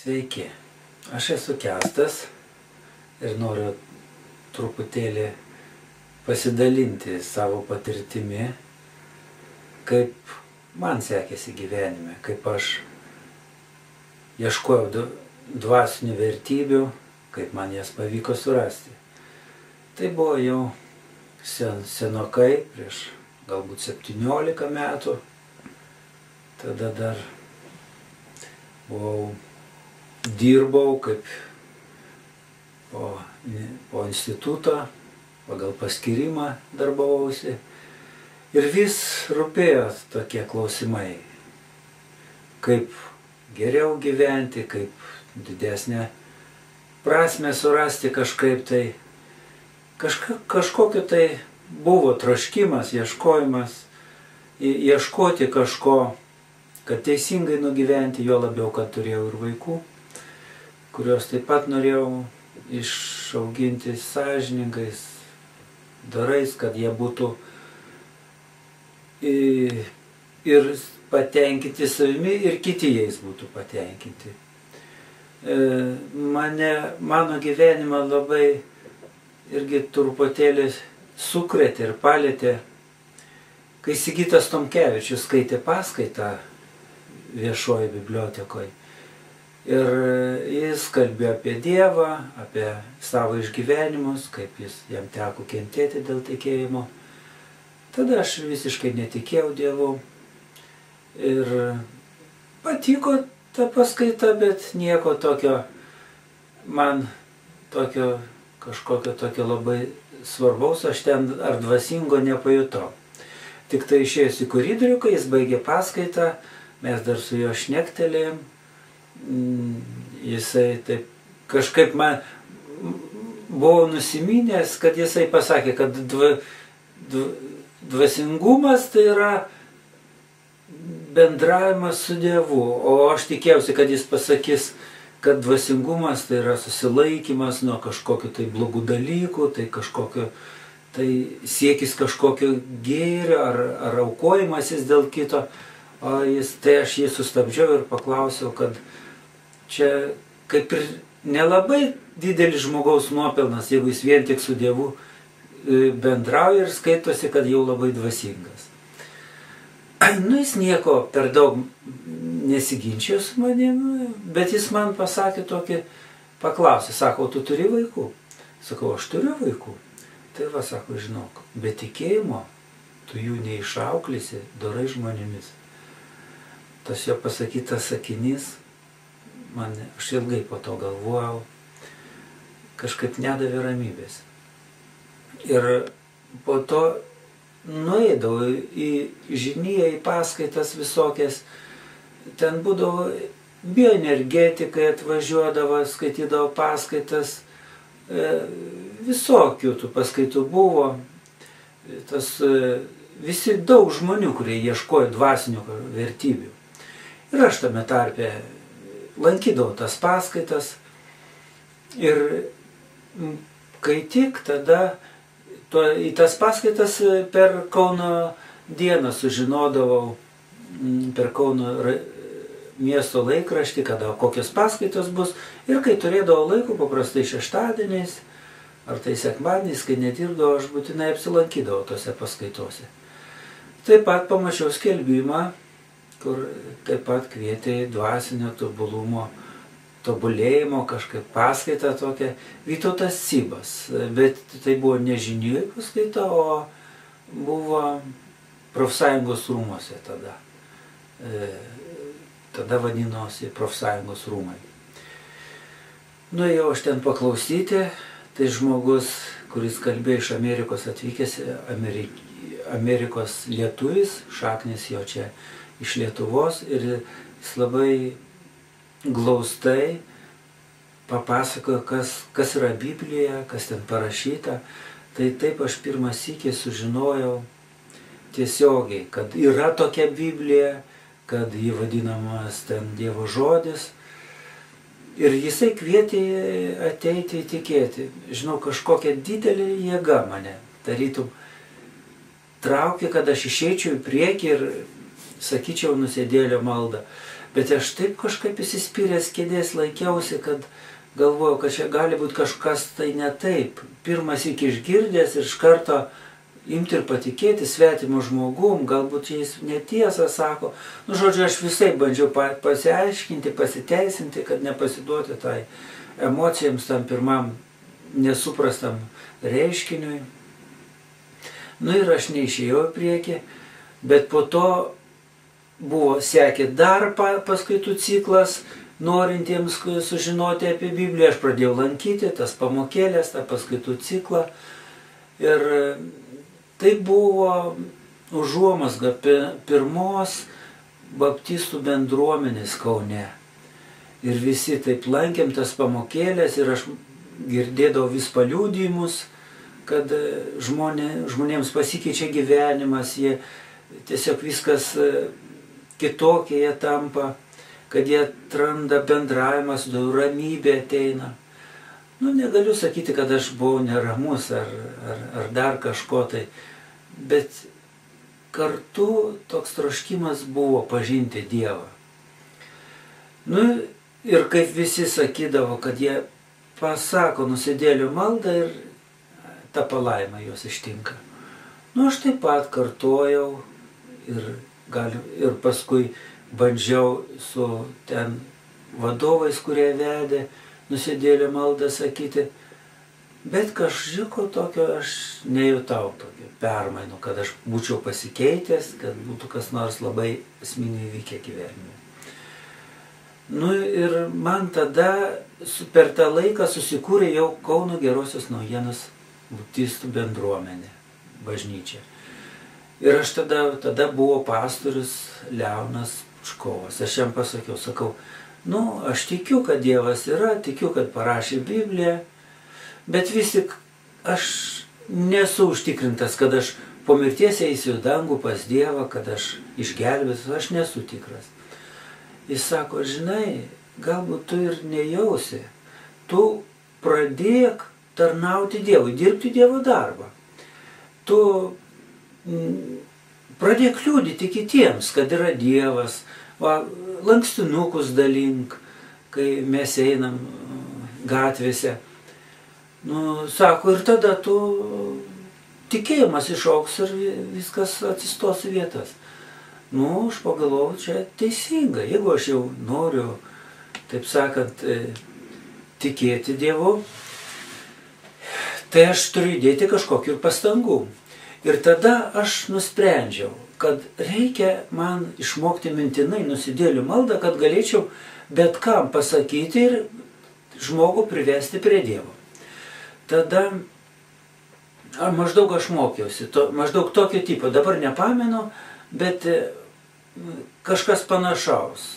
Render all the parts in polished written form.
Sveiki, aš esu Kęstas ir noriu truputėlį pasidalinti savo patirtimi, kaip man sekėsi gyvenime, kaip aš ieškojau dvasinių vertybių, kaip man jas pavyko surasti. Tai buvo jau senokai, prieš galbūt 17 metų, tada dar dirbau kaip po instituto, pagal paskyrimą darbavausi ir vis rūpėjo tokie klausimai, kaip geriau gyventi, kaip didesnę prasmę surasti kažkaip tai, kažkokio tai buvo troškimas, ieškojimas, ieškoti kažko, kad teisingai nugyventi, juo labiau, kad turėjau ir vaikų, kuriuos taip pat norėjau išauginti sąžiningais, dorais, kad jie būtų ir patenkinti savimi, ir kiti jais būtų patenkinti. Mano gyvenimą labai irgi truputėlį sukrėtė ir palėtė, kai Sigitas Tomkevičius skaitė paskaitą viešoje bibliotekoje. Ir jis kalbėjo apie Dievą, apie savo išgyvenimus, kaip jam teko kentėti dėl tikėjimo. Tada aš visiškai netikėjau Dievu. Ir patiko ta paskaita, bet nieko tokio, man kažkokio tokio labai svarbaus aš ten ar dvasingo nepajutau. Tik tai išėjus į koridorių, kai jis baigė paskaitą, mes dar su juo šnektelėjom, jisai taip kažkaip man buvo nusiminęs, kad jisai pasakė, kad dvasingumas tai yra bendravimas su Dievu, o aš tikėjausi, kad jis pasakys, kad dvasingumas tai yra susilaikymas nuo kažkokių tai blogų dalykų, tai siekis kažkokio gėrio ar aukojimasis dėl kito. Tai aš jį sustabdžiau ir paklausiau, kad čia kaip ir nelabai didelis žmogaus nuopelnas, jeigu jis vien tik su Dievu bendrauja ir skaitosi, kad jau labai dvasingas. Jis nieko per daug nesiginčijo su manim, bet jis man pasakė tokį, paklausė, sako, tu turi vaikų? Sakau, aš turiu vaikų. Tai va, sako, žinok, be tikėjimo tu jų neišauklėsi dorai žmonėmis. Tas jo pasakytas sakinys, aš ilgai po to galvojau, kažkaip nedavė ramybės. Ir po to nueidavau į žiniją, į paskaitas visokias, ten būdavo bioenergetikai atvažiuodavo, skaitydavo paskaitas, visokių tų paskaitų buvo, visi daug žmonių, kurie ieškojo dvasinių vertybių. Ir aš tame tarpe lankydavau tas paskaitas ir kai tik tada į tas paskaitas per Kauno dieną sužinodavau, per Kauno miesto laikraštį, kada kokios paskaitos bus, ir kai turėdavau laiko, paprastai šeštadieniais ar tai sekmadieniais, kai nedirbdavau, aš būtinai apsilankydavau tose paskaitose. Taip pat pamačiau skelbimą, kur taip pat kvietė į dvasinio tobulėjimo kažkaip paskaitą tokią, Vytautas Cibas, bet tai buvo ne žinių paskaita, o buvo profsąjungos rūmose tada. Tada vadinosi profsąjungos rūmai. Nuėjau aš ten paklausyti, tai žmogus, kuris kalbėjo iš Amerikos atvykęs, Amerikos lietuvis, šaknis jo čia iš Lietuvos, ir jis labai glaustai papasakojo, kas yra Biblija, kas ten parašyta. Tai taip aš pirmą sykį sužinojau tiesiogiai, kad yra tokia Biblija, kad ji vadinamas ten Dievo žodis. Ir jisai kvietė ateiti įtikėti. Žinau, kažkokia didelė jėga mane, tarytum, traukė, kad aš išeičiau į priekį ir sakyčiau nusidėlio maldą. Bet aš taip kažkaip įsispyręs kėdės laikiausi, kad galvojau, kad čia gali būti kažkas tai ne taip. Pirmas iki išgirdęs ir iš karto imti ir patikėti svetimu žmogum, galbūt jis netiesą sako. Nu, žodžiu, aš visai bandžiau pasiaiškinti, pasiteisinti, kad nepasiduoti tai emocijams, tam pirmam nesuprastam reiškiniui. Nu ir aš neišėjau į priekį, bet po to sekė dar paskaitų ciklas, norintiems sužinoti apie Bibliją. Aš pradėjau lankyti tas pamokėlės, tą paskaitų ciklą. Ir tai buvo užuomazga pirmos baptistų bendruomenės Kaune. Ir visi taip lankėm tas pamokėlės ir aš girdėdavau vis paliudijimus, kad žmonėms pasikeičia gyvenimas, jie tiesiog viskas kitokie jie tampa, kad jie atranda bendravimą, ramybė ateina. Nu, negaliu sakyti, kad aš buvau neramus ar dar kažko tai, bet kartu toks troškimas buvo pažinti Dievą. Nu, ir kaip visi sakydavo, kad jie pasako nusidėlių maldą ir ta palaima juos ištinka. Nu, aš taip pat kartojau ir paskui bandžiau su ten vadovais, kurie vedė nusidėlių maldą sakyti, bet kažko tokio aš nejutau, tokio permainų, kad aš būčiau pasikeitęs, kad būtų kas nors labai esminiai įvykę gyvenime. Nu ir man tada per tą laiką susikūrė jau Kauno Gerosios Naujienos baptistų bendruomenė, bažnyčia. Ir aš tada buvo pastorius Leonas Pučkovas. Aš jam pasakiau, sakau, nu, aš tikiu, kad Dievas yra, tikiu, kad parašė Bibliją, bet vis tik aš nesu užtikrintas, kad aš po mirties eisiu į dangų pas Dievą, kad aš išgelbėsiu, aš nesu tikras. Jis sako, žinai, galbūt tu ir nejausi, tu pradėk tarnauti Dievui, dirbti Dievo darbą. Tu pradėk liudyti kitiems, kad yra Dievas, lankstinukus dalink, kai mes einam gatvėse. Nu, sako, ir tada tu tikėjimas išaugs ir viskas atsistos į vietas. Nu, aš pagalvojau, čia teisinga. Jeigu aš jau noriu, taip sakant, tikėti Dievu, tai aš turiu įdėti kažkokių pastangų. Ir tada aš nusprendžiau, kad reikia man išmokti mintinai nusidėlių maldą, kad galėčiau bet kam pasakyti ir žmogų privesti prie Dievo. Tada maždaug aš mokiausi, maždaug tokio tipo, dabar nepamenu, bet kažkas panašaus.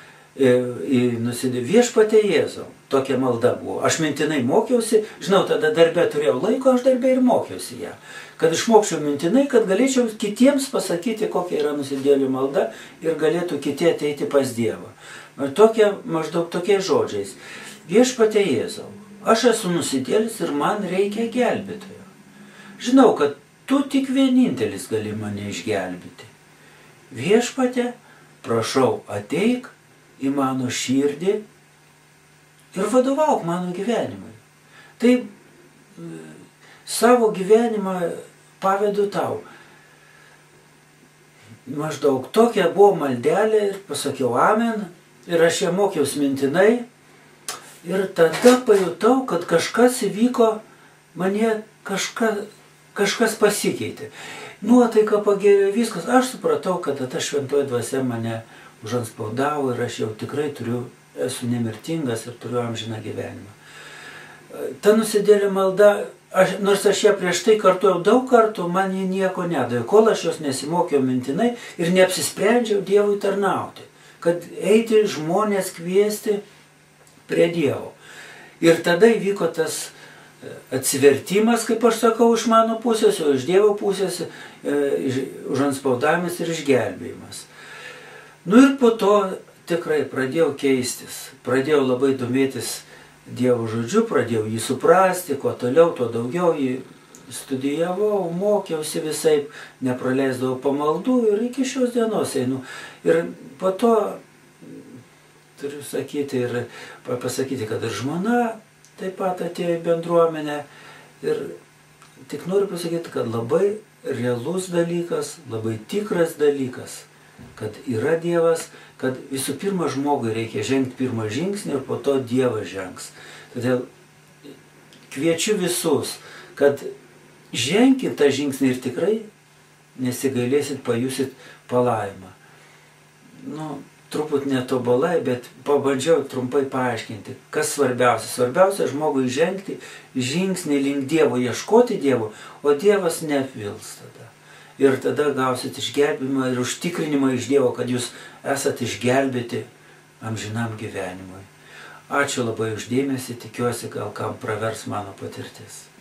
Viešpatie Jėzau, tokia malda buvo. Aš mintinai mokiausi, žinau, tada darbe turėjau laiko, aš darbe ir mokiausi ją. Kad išmokčiau mintinai, kad galėčiau kitiems pasakyti, kokia yra nusidėlių malda ir galėtų kiti ateiti pas Dievą. Maždaug tokiais žodžiais. Viešpatie Jėzau, aš esu nusidėlis ir man reikia gelbėtojo. Žinau, kad tu tik vienintelis gali mane išgelbėti. Viešpatie, prašau, ateik į mano širdį ir vadovauk mano gyvenimui. Tai savo gyvenimą pavedu tau. Maždaug tokia buvo maldelė ir pasakiau amen ir aš ją mokiausi mintinai ir tada pajutau, kad kažkas įvyko, mane kažkas pasikeitė. Nuotaika pagerėjo, viskas. Aš supratau, kad ta šventoji dvasia mane užanspaudavo ir aš jau tikrai esu nemirtingas ir turiu amžiną gyvenimą. Ta nusidėlių malda, nors aš ją prieš tai kartojau daug kartų, man ji nieko nedavė, kol aš jos nesimokiau mintinai ir neapsisprendžiau Dievui tarnauti, kad eiti žmonės kviesti prie Dievo. Ir tada įvyko tas atsivertimas, kaip aš sakau, iš mano pusės, o iš Dievo pusės užanspaudavimas ir išgelbėjimas. Nu ir po to tikrai pradėjau keistis, pradėjau labai domėtis Dievo žodžiu, pradėjau jį suprasti, kuo toliau, tuo daugiau jį studijavau, mokiausi visaip, nepraleisdavau pamaldų ir iki šios dienos einu. Ir po to turiu sakyti ir pasakyti, kad ir žmona taip pat atėjo į bendruomenę. Ir tik noriu pasakyti, kad labai realus dalykas, labai tikras dalykas, kad yra Dievas, kad visų pirma žmogui reikia žengti pirmą žingsnį ir po to Dievas žengs. Todėl kviečiu visus, kad ženkit tą žingsnį ir tikrai nesigailėsit, pajusit palaimą. Truput netobulai, bet pabandžiau trumpai paaiškinti, kas svarbiausia. Svarbiausia žmogui žengti žingsnį link Dievo, ieškoti Dievo, o Dievas neapvils tada. Ir tada gausit išgelbimą ir užtikrinimą iš Dievo, kad jūs esat išgelbėti amžinam gyvenimui. Ačiū labai už dėmesį, tikiuosi, gal kam pravers mano patirtis.